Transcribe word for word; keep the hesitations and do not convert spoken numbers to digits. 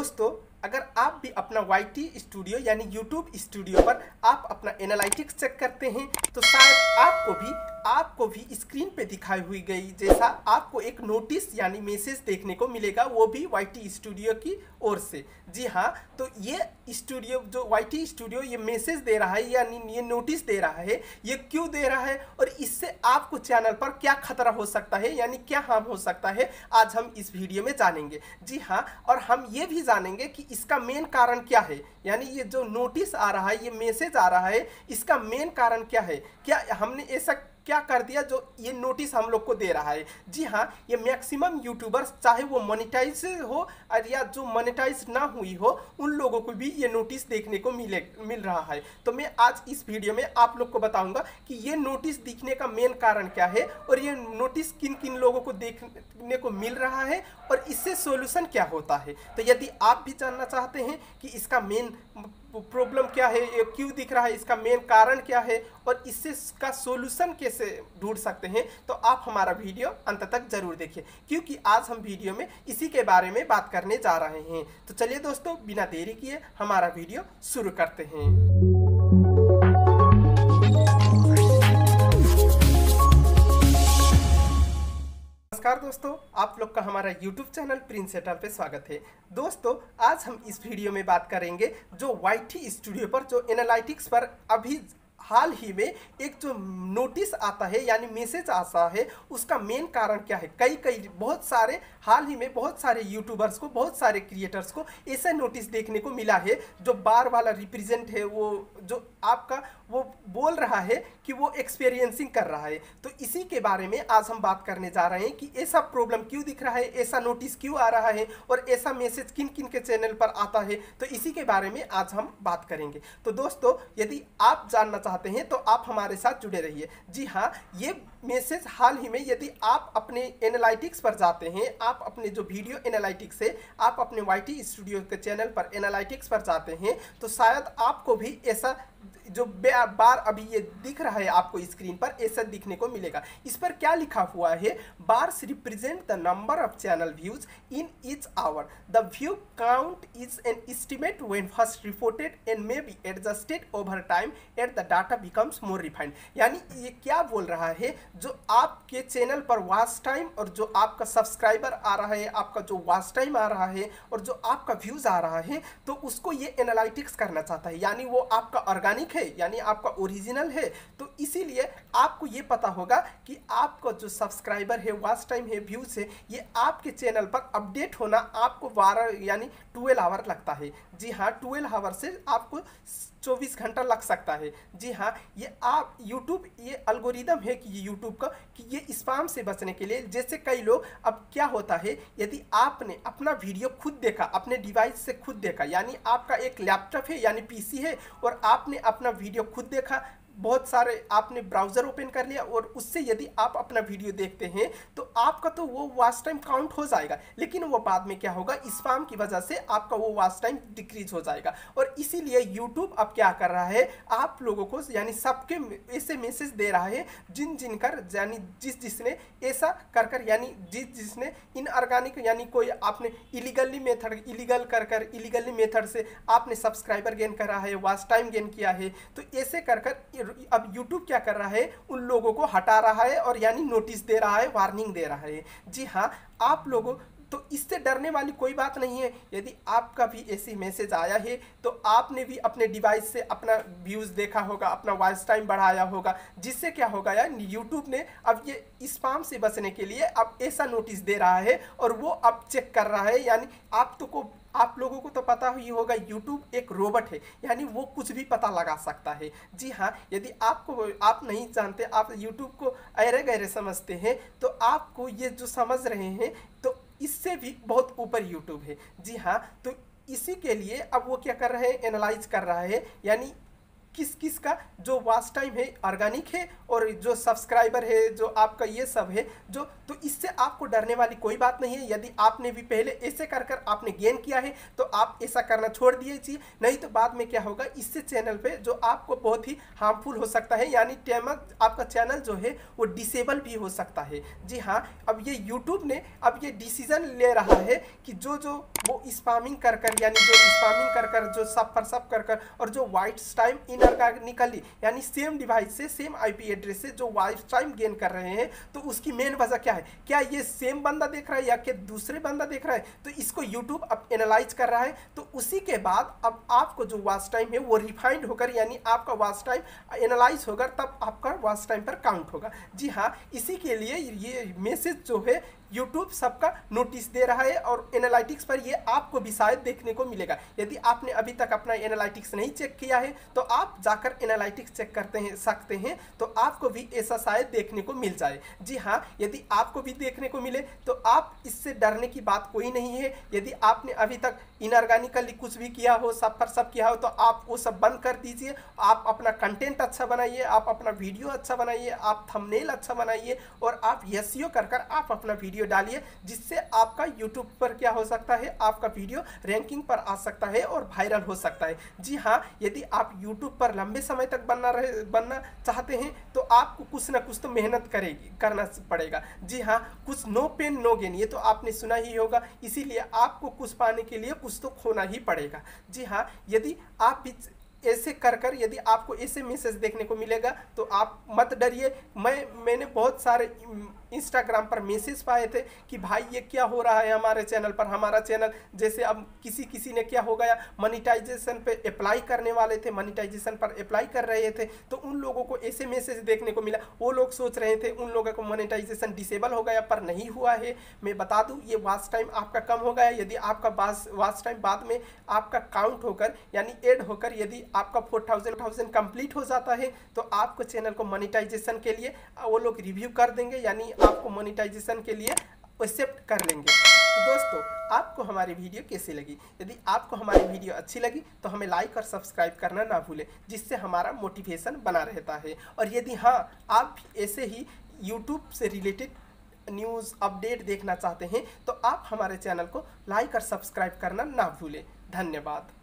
दोस्तों, अगर आप भी अपना वाई टी स्टूडियो यानी यूट्यूब स्टूडियो पर आप अपना एनालिटिक्स चेक करते हैं तो शायद आपको भी आपको भी स्क्रीन पे दिखाई हुई गई जैसा आपको एक नोटिस यानी मैसेज देखने को मिलेगा, वो भी वाई टी स्टूडियो की ओर से। जी हाँ, तो ये स्टूडियो जो वाई टी स्टूडियो ये मैसेज दे रहा है यानी ये नोटिस दे रहा है, ये क्यों दे रहा है और इससे आपको चैनल पर क्या खतरा हो सकता है यानी क्या हार्म हो सकता है, आज हम इस वीडियो में जानेंगे। जी हाँ, और हम ये भी जानेंगे कि इसका मेन कारण क्या है, यानी ये जो नोटिस आ रहा है, ये मैसेज आ रहा है, इसका मेन कारण क्या है, क्या हमने ऐसा क्या कर दिया जो ये नोटिस हम लोग को दे रहा है। जी हाँ, ये मैक्सिमम यूट्यूबर्स चाहे वो मोनेटाइज हो और या जो मोनेटाइज ना हुई हो उन लोगों को भी ये नोटिस देखने को मिले मिल रहा है। तो मैं आज इस वीडियो में आप लोग को बताऊंगा कि ये नोटिस दिखने का मेन कारण क्या है और ये नोटिस किन किन लोगों को देखने को मिल रहा है और इससे सोल्यूशन क्या होता है। तो यदि आप भी जानना चाहते हैं कि इसका मेन प्रॉब्लम क्या है, ये क्यों दिख रहा है, इसका मेन कारण क्या है और इससे इसका सॉल्यूशन कैसे ढूंढ सकते हैं, तो आप हमारा वीडियो अंत तक जरूर देखिए, क्योंकि आज हम वीडियो में इसी के बारे में बात करने जा रहे हैं। तो चलिए दोस्तों, बिना देरी किए हमारा वीडियो शुरू करते हैं। नमस्कार दोस्तों, आप लोग का हमारा यूट्यूब चैनल प्रिंस सेटल पे स्वागत है। दोस्तों, आज हम इस वीडियो में बात करेंगे जो वाई टी स्टूडियो पर जो एनालिटिक्स पर अभी हाल ही में एक जो नोटिस आता है यानी मैसेज आता है, उसका मेन कारण क्या है। कई कई बहुत सारे हाल ही में बहुत सारे यूट्यूबर्स को, बहुत सारे क्रिएटर्स को ऐसा नोटिस देखने को मिला है जो बार वाला रिप्रेजेंट है, वो जो आपका वो बोल रहा है कि वो एक्सपीरियंसिंग कर रहा है। तो इसी के बारे में आज हम बात करने जा रहे हैं कि ऐसा प्रॉब्लम क्यों दिख रहा है, ऐसा नोटिस क्यों आ रहा है और ऐसा मैसेज किन किन के चैनल पर आता है। तो इसी के बारे में आज हम बात करेंगे। तो दोस्तों, यदि आप जानना चाहते हैं तो आप हमारे साथ जुड़े रहिए। जी हाँ, ये मैसेज हाल ही में यदि आप अपने एनालिटिक्स पर जाते हैं, आप अपने जो वीडियो एनालिटिक्स है, आप अपने वाई टी स्टूडियो के चैनल पर एनालिटिक्स पर जाते हैं तो शायद आपको भी ऐसा जो बार अभी ये दिख रहा है आपको स्क्रीन पर, ऐसा दिखने को मिलेगा। इस पर क्या लिखा हुआ है, bars represent the number of channel views in each hour, the view count is an estimate when first reported and may be adjusted over time at the data becomes more refined. यानी ये क्या बोल रहा है, जो आपके channel पर watch time और जो आपका सब्सक्राइबर आ रहा है, आपका जो वॉच टाइम आ रहा है और जो आपका व्यूज आ रहा है, तो उसको ये एनालिटिक्स करना चाहता है। यानी वो आपका ऑर्गेनिक है, यानी आपका ओरिजिनल है। तो इसीलिए आपको ये पता होगा कि आपका जो सब्सक्राइबर है, वॉच टाइम है, व्यूज है, ये आपके चैनल पर अपडेट होना आपको बारह यानी ट्वेल्व आवर लगता है। जी हाँ, ट्वेल्व आवर से आपको चौबीस घंटा लग सकता है। जी हाँ, ये आप यूट्यूब ये एल्गोरिदम है कि ये यूट्यूब का कि ये स्पैम से बचने के लिए, जैसे कई लोग, अब क्या होता है, यदि आपने अपना वीडियो खुद देखा, अपने डिवाइस से खुद देखा, यानी आपका एक लैपटॉप है यानी पी सी है और आपने अपना वीडियो खुद देखा, बहुत सारे आपने ब्राउज़र ओपन कर लिया और उससे यदि आप अपना वीडियो देखते हैं तो आपका तो वो वॉच टाइम काउंट हो जाएगा, लेकिन वो बाद में क्या होगा, स्पैम की वजह से आपका वो वॉच टाइम डिक्रीज हो जाएगा। और इसीलिए यूट्यूब अब क्या कर रहा है, आप लोगों को यानी सबके ऐसे मैसेज दे रहा है जिन जिन कर यानी जिस जिसने ऐसा कर कर यानी जिस जिसने इनऑर्गेनिक यानी कोई आपने इलीगली मेथड इलीगल कर कर इलीगली मेथड से आपने सब्सक्राइबर गेन करा है, वॉच टाइम गेन किया है, तो ऐसे कर कर अब YouTube क्या कर रहा है, उन लोगों को हटा रहा है और यानी नोटिस दे रहा है, वार्निंग दे रहा है। जी हाँ, आप लोगों तो इससे डरने वाली कोई बात नहीं है। यदि आपका भी ऐसी मैसेज आया है तो आपने भी अपने डिवाइस से अपना व्यूज़ देखा होगा, अपना वॉच टाइम बढ़ाया होगा, जिससे क्या होगा यार, यूट्यूब ने अब ये स्पैम से बचने के लिए अब ऐसा नोटिस दे रहा है और वो अब चेक कर रहा है। यानी आप तो को आप लोगों को तो पता ही होगा, यूट्यूब एक रोबोट है, यानी वो कुछ भी पता लगा सकता है। जी हाँ, यदि आपको आप नहीं जानते, आप यूट्यूब को अरे गहरे समझते हैं, तो आपको ये जो समझ रहे हैं तो इससे भी बहुत ऊपर यूट्यूब है। जी हाँ, तो इसी के लिए अब वो क्या कर रहे हैं, एनालाइज कर रहा है, यानी किस किस का जो वॉच टाइम है ऑर्गेनिक है और जो सब्सक्राइबर है जो आपका ये सब है जो, तो इससे आपको डरने वाली कोई बात नहीं है। यदि आपने भी पहले ऐसे कर कर आपने गेन किया है तो आप ऐसा करना छोड़ दीजिए, नहीं तो बाद में क्या होगा, इससे चैनल पे जो आपको बहुत ही हार्मफुल हो सकता है, यानी टेमर आपका चैनल जो है वो डिसेबल भी हो सकता है। जी हाँ, अब ये यूट्यूब ने अब ये डिसीजन ले रहा है कि जो जो वो स्पैमिंग कर कर यानी जो स्पैमिंग कर कर जो सब पर सब कर कर और जो वाइट टाइम इनऑर्गेनिकली यानी सेम डिवाइस से सेम आईपी एड्रेस से जो वाइट टाइम गेन कर रहे हैं, तो उसकी मेन वजह क्या है, क्या ये सेम बंदा देख रहा है या कि दूसरे बंदा देख रहा है, तो इसको यूट्यूब अब एनालाइज कर रहा है। तो उसी के बाद अब आपको जो वॉच टाइम है वो रिफाइंड होकर यानी आपका वॉच टाइम एनालाइज होगा, तब आपका वॉच टाइम पर काउंट होगा। जी हाँ, इसी के लिए ये मैसेज जो है यूट्यूब सबका नोटिस दे रहा है और एनालिटिक्स पर ये आपको भी शायद देखने को मिलेगा। यदि आपने अभी तक अपना एनालिटिक्स नहीं चेक किया है तो आप जाकर एनालिटिक्स चेक करते हैं सकते हैं, तो आपको भी ऐसा शायद देखने को मिल जाए। जी हाँ, यदि आपको भी देखने को मिले तो आप इससे डरने की बात कोई नहीं है। यदि आपने अभी तक इनऑर्गेनिकली कुछ भी किया हो, सब पर सब किया हो, तो आप वो सब बंद कर दीजिए। आप अपना कंटेंट अच्छा बनाइए, आप अपना वीडियो अच्छा बनाइए, आप थंबनेल अच्छा बनाइए और आप एसईओ कर कर आप अपना वीडियो डालिए, जिससे आपका यूट्यूब पर क्या हो सकता है, आपका वीडियो रैंकिंग पर आ सकता है और वायरल हो सकता है। जी हाँ, यदि आप यूट्यूब पर लंबे समय तक बनना रहे बनना चाहते हैं तो आपको कुछ ना कुछ तो मेहनत करेगी करना पड़ेगा। जी हाँ, कुछ नो पेन नो गेन, ये तो आपने सुना ही होगा, इसीलिए आपको कुछ पाने के लिए कुछ तो खोना ही पड़ेगा। जी हाँ, यदि आप भी ऐसे कर कर यदि आपको ऐसे मैसेज देखने को मिलेगा तो आप मत डरिए। मैं मैंने बहुत सारे इंस्टाग्राम पर मैसेज पाए थे कि भाई ये क्या हो रहा है हमारे चैनल पर, हमारा चैनल जैसे अब किसी किसी ने क्या हो गया, मोनेटाइजेशन पे अप्लाई करने वाले थे, मोनेटाइजेशन पर अप्लाई कर रहे थे, तो उन लोगों को ऐसे मैसेज देखने को मिला। वो लोग सोच रहे थे उन लोगों को मोनेटाइजेशन डिसेबल हो गया, पर नहीं हुआ है। मैं बता दूं, ये वॉच टाइम आपका कम हो गया। यदि आपका वॉच टाइम बाद में आपका काउंट होकर यानी ऐड होकर यदि आपका फोर थाउजेंड थाउजेंड कंप्लीट हो जाता है तो आपको चैनल को मोनेटाइजेशन के लिए वो लोग रिव्यू कर देंगे, यानी आपको मोनेटाइजेशन के लिए एक्सेप्ट कर लेंगे। तो दोस्तों, आपको हमारी वीडियो कैसी लगी? यदि आपको हमारी वीडियो अच्छी लगी तो हमें लाइक और सब्सक्राइब करना ना भूलें, जिससे हमारा मोटिवेशन बना रहता है। और यदि हाँ, आप भी ऐसे ही यूट्यूब से रिलेटेड न्यूज़ अपडेट देखना चाहते हैं तो आप हमारे चैनल को लाइक और सब्सक्राइब करना ना भूलें। धन्यवाद।